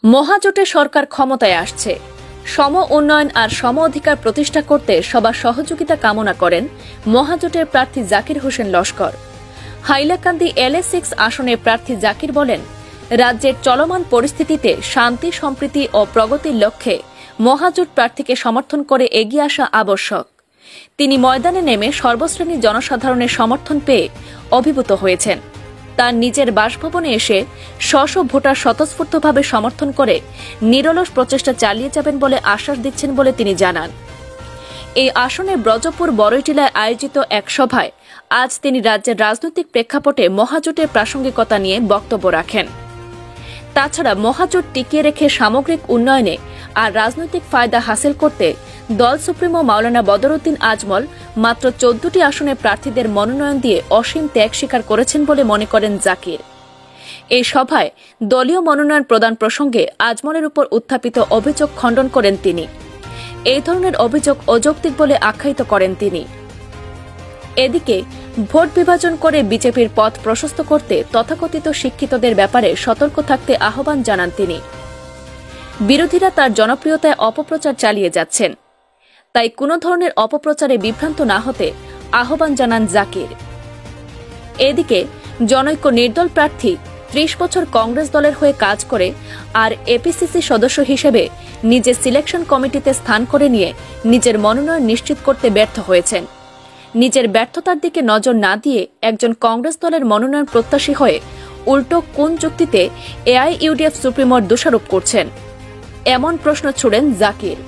মহাজোটে সরকার ক্ষমতায় আসছে। সম উন্নয়ন আর সম অধিকার প্রতিষ্ঠা করতে সবার সহযোগিতা কামনা করেন মহাজোটের প্রার্থী জাকির হোসেন লস্কর। হাইলাকান্দি LA-6 আসনের প্রার্থী জাকির বলেন, রাজ্যের চলমান পরিস্থিতিতে শান্তি, সম্প্রীতি ও প্রগতির লক্ষ্যে মহাজোট প্রার্থীকে সমর্থন করে এগিয়ে আসা আবশ্যক। তিনি ময়দানে নেমে সর্বশ্রেণীর জনসাধারণের সমর্থন পেয়ে অভিভূত হয়েছেন। তার নিজের বাসভবনে এসে স্ব ভোটার স্বতঃস্ফূর্তভাবে সমর্থন করে নিরলস প্রচেষ্টা চালিয়ে যাবেন বলে আশ্বাস দিচ্ছেন বলে তিনি জানান। এই আসনে ব্রজপুর বড়ইটিলায় আয়োজিত এক সভায় আজ তিনি রাজ্যের রাজনৈতিক প্রেক্ষাপটে মহাজোটের প্রাসঙ্গিকতা নিয়ে বক্তব্য রাখেন। তাছাড়া মহাজোট টিকিয়ে রেখে সামগ্রিক উন্নয়নে আর রাজনৈতিক ফায়দা হাসিল করতে দল সুপ্রিমো মাওলানা বদরউদ্দিন আজমল মাত্র 14টি আসনে প্রার্থীদের মনোনয়ন দিয়ে অসীম ত্যাগ স্বীকার করেছেন বলে মনে করেন জাকির। এই সভায় দলীয় মনোনয়ন প্রদান প্রসঙ্গে আজমলের উপর উত্থাপিত অভিযোগ খণ্ডন করেন তিনি। এই ধরনের অভিযোগ অযৌক্তিক বলে আখ্যায়িত করেন তিনি। এদিকে ভোট বিভাজন করে বিজেপির পথ প্রশস্ত করতে তথাকথিত শিক্ষিতদের ব্যাপারে সতর্ক থাকতে আহ্বান জানান তিনি। বিরোধীরা তার জনপ্রিয়তায় অপপ্রচার চালিয়ে যাচ্ছেন, তাই কোনো ধরনের অপপ্রচারে বিভ্রান্ত না হতে আহ্বান জানান জাকির। এদিকে জনৈক নির্দল প্রার্থী 30 বছর কংগ্রেস দলের হয়ে কাজ করে আর এপিসিসি সদস্য হিসেবে নিজের সিলেকশন কমিটিতে স্থান করে নিয়ে নিজের মনোনয়ন নিশ্চিত করতে ব্যর্থ হয়েছেন। নিজের ব্যর্থতার দিকে নজর না দিয়ে একজন কংগ্রেস দলের মনোনয়ন প্রত্যাশী হয়ে উল্টো কোন যুক্তিতে AIUDF সুপ্রিমোর দোষারোপ করছেন, এমন প্রশ্ন ছুড়েন জাকির।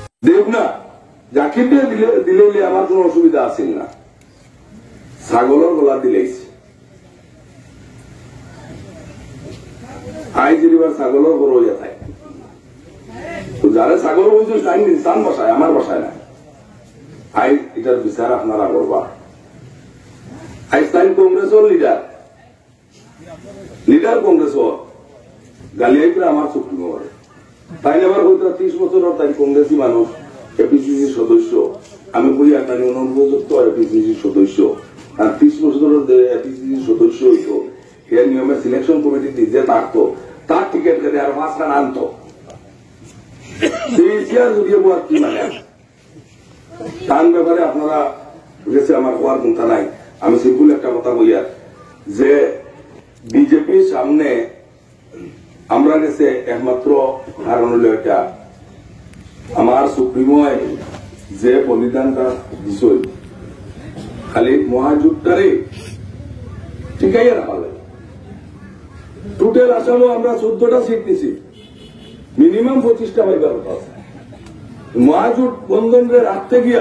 জাকির দিলে আমার কোন অসুবিধা আছে না, ছাগলের গলা দিলেইছে আই যেবার ছাগলের গরু হইয়া থাকে, যারা ছাগল হয়েছে ইনসান বসায়, আমার বসায় না। আই এটার বিচার আপনারা করবা। আইনস্টাইন কংগ্রেসের লিডার কংগ্রেস গালিয়াইতে আমার সুপ্রিমো করে, তাই আবার হয়তো 30 বছর তাই কংগ্রেসি মানুষ, এপিসিসির সদস্য, আমি কই আপনার অনুপযুক্ত এপিসিসির সদস্য, আর 30 বছর এপিসিসির সদস্য হইতো, এর নিয়মে সিলেকশন কমিটিতে যে থাকতো তার টিকিট কেটে আর 5 রান আনতো। তার ব্যাপারে আপনারা গেছে আমার হওয়ার চিন্তা নাই। আমি সিম্পল একটা কথা বইয়ার যে বিজেপির সামনে আমরা গেছে একমাত্র কারণ হল এটা, আমার সুপ্রিমোয় যে বলিদানটা দিছিল খালি মহাজোটটারে ঠিকাইয়া রাখা লাগে। টোটাল আসামও আমরা 14টা সিট নিছি, মিনিমাম 25টা পাইবার কথা আছে। মহাজোট বন্ধনরে রাখতে গিয়া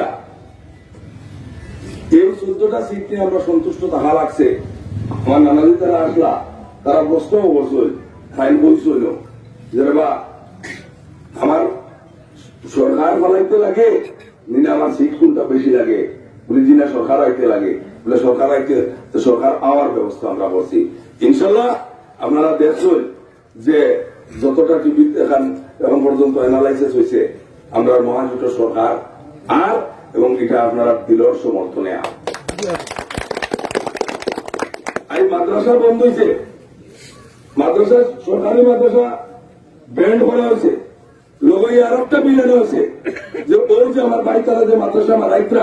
এই 14টা সিট নিয়ে আমরা সন্তুষ্ট থাকা লাগছে। আমার নানাজি তারা আসলা, তারা প্রশ্নও করছিল, ফাইল বলছিল যে বা আমার সরকার বানাইতে লাগে নিনা আমার সিট কোনটা বেশি লাগে, বলে জিনা সরকার আইতে লাগে, বলে সরকার আইতে সরকার আওয়ার ব্যবস্থা আমরা করছি। ইনশাল্লাহ আপনারা দেখছেন যে যতটা টিভিতে এখন পর্যন্ত অ্যানালাইসিস হয়েছে আমরা মহাজোটের সরকার আর এবং এটা আপনারা দিলর সমর্থনে আর মাদ্রাসা বন্ধ হয়েছে, মাদ্রাসা সরকারি মাদ্রাসা ব্যান্ড করা হয়েছে, লোক আর একটা বিল আনা হয়েছে যে ওই যে আমার ভাই তারা যে মাদ্রাসা আমার রাইতরা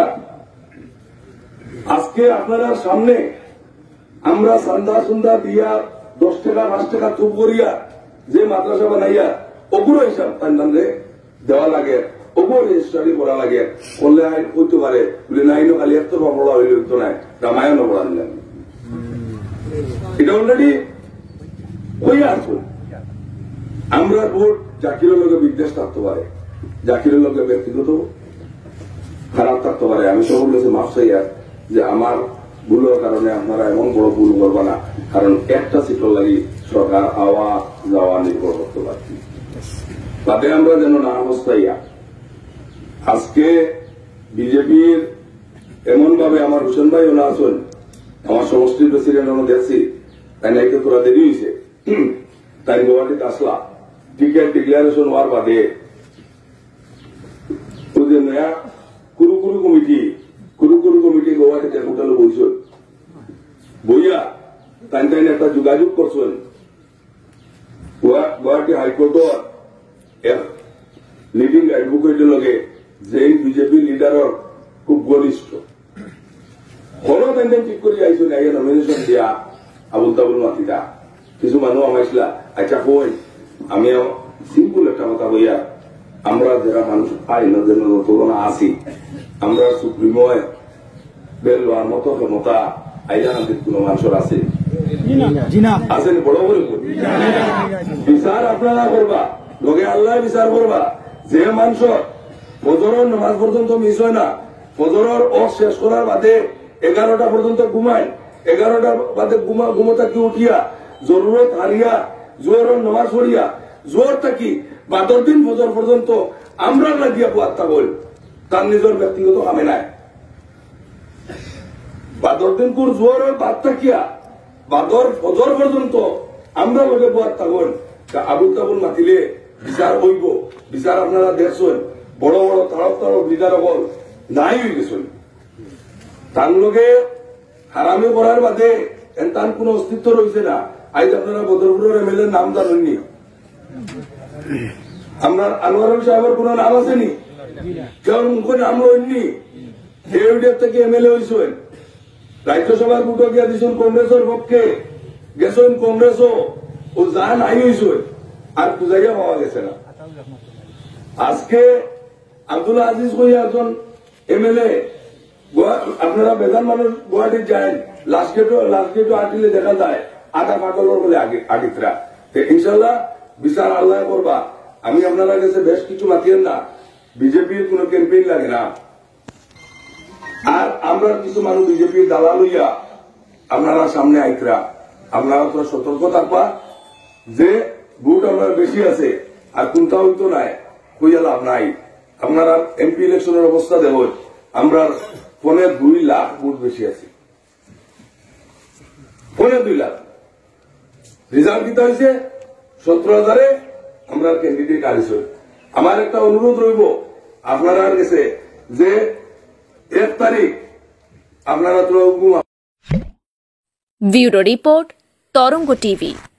আজকে আপনারা সামনে আমরা সান্দা সুন্দা দিয়া 10 টাকা 5 টাকা চুপ করিয়া যে মাদ্রাসা বানাইয়া ওগুলো হিসাব তান্ডে দেওয়া লাগে, ওপর রেজিস্ট্রারি করা লাগে, করলে আইন হইতে পারে বলে নাইনও খালি এত পড়া হইলে হইতো না, রামায়ণও পড়া নিলেন। এটা অলরেডি হইয়া আসুন। আমরা ভোট জাকিরের লোকের বিদ্বেষ থাকতে পারে, জাকিরের লোকের ব্যক্তিগত খারাপ থাকতে পারে। আমি সকল কাছে মাফ চাইয়া যে আমার ভুলের কারণে আপনারা এমন বড় ভুল করবে না, কারণ একটা সিটর লাগি সরকার আওয়া যাওয়া নির্ভর করতে পারছি, তাতে আমরা যেন না অবস্থাইয়া। আজকে বিজেপির এমন ভাবে আমার হোসেন ভাই ওনা আছেন, আমার সমষ্টির প্রেসিডেন্ট আমরা দেখছি, তাই নাইকে তোরা দেরি হয়েছে, তাই গুয়াহাটিতে আসলা টিকিট ডিক্লারেশন হওয়ার বাদে নয়া কুরুকুরু কমিটি গুয়াহাটিতে হোটেলে বইছেন, বইয়া তাই একটা যোগাযোগ করছেন গুৱাহাটী হাইকোর্টৰ লিডিং এডভোকেটৰ লগে যে বিজেপি লিডাৰৰ খুব ঘনিষ্ঠ কোনো তেনে ঠিক কৰি আহিছো নাই নমিনেশ্যন দিয়া আবুল তাবুল মাতিতা কিছু মানুহ আমাইছিলা আচ্ছা কই আমি সিম্পল একটা কথা বইয়া আমরা যারা মানুষ আইনের জন্য তুলনা আছি আমরা সুপ্রিময় বেল লওয়ার মতো ক্ষমতা আইলান্দের কোন মানুষের আছে আছেন বড় বড় বিচার আপনারা করবা লগে আল্লাহ বিচার করবা যে মানুষ ফজরের নামাজ পর্যন্ত মিস হয় না ফজরের শেষ করার বাদে 11টা পর্যন্ত ঘুমায় 11টার বাদে ঘুমোতা কি উঠিয়া জরুরত হারিয়া জোরের নামাজ পড়িয়া জোরটা কি 12 দিন ফজর পর্যন্ত আমরা লাগিয়া বুয়াত্তা বল তার নিজের ব্যক্তিগত কামে নাই 12 দিন কোর জোরের বাদটা কিয়া ফজর পর্যন্ত আমরা লগে বুয়াত্তা বল আবুল তাবুল মাতিলে বিচার হইব বিচার আপনারা দেখছেন বড় বড় তারক লিডার বল নাই হয়ে গেছেন তার লগে হারামি করার বাদে তার কোন অস্তিত্ব রয়েছে না আজ আপনারা বদরপুরের এমএলএ নাম জানেননি আপনার আনোয়ার সাহেবের কোন নাম আসেনি কেউ মুখে নাম লইনি এউডিএফ থেকে এমএলএ হয়েছেন রাজ্যসভার ভোটও গিয়া দিয়েছেন কংগ্রেসের পক্ষে গেছেন কংগ্রেসও ও যা নাই হয়েছেন আর পূজাইয়া পাওয়া গেছে না আজকে আব্দুল্লাহ আজিজ কইয়া একজন এমএলএ আপনারা বেজান মানুষ গুয়াহাটির যায় লাস্ট গেটও আটিলে দেখা যায় আধা পাগলের বলে আগিতরা ইনশাল্লাহ বিচার আল্লাহ করবা আমি আপনারা কাছে বেশ কিছু মাতিয়েন না বিজেপির কোন ক্যাম্পেইন লাগে না আর আমরা কিছু মানুষ বিজেপির দালাল হইয়া আপনারা সামনে আইতরা আপনারা তো সতর্ক থাকবা যে ভোট আপনার বেশি আছে আর কোনটা হইতো নাই কইয়া লাভ নাই আপনারা এমপি ইলেকশনের অবস্থা দেব আমরা 2 লাখ ভোট বেশি আছে 2 লাখ রেজাল্ট কিতা হয়েছে 17,000 আমরা ক্যান্ডিডেট আইসো আমার একটা অনুরোধ রইব আপনারা কাছে যে 1 তারিখ আপনারা তো ব্যুরো রিপোর্ট তরঙ্গ টিভি।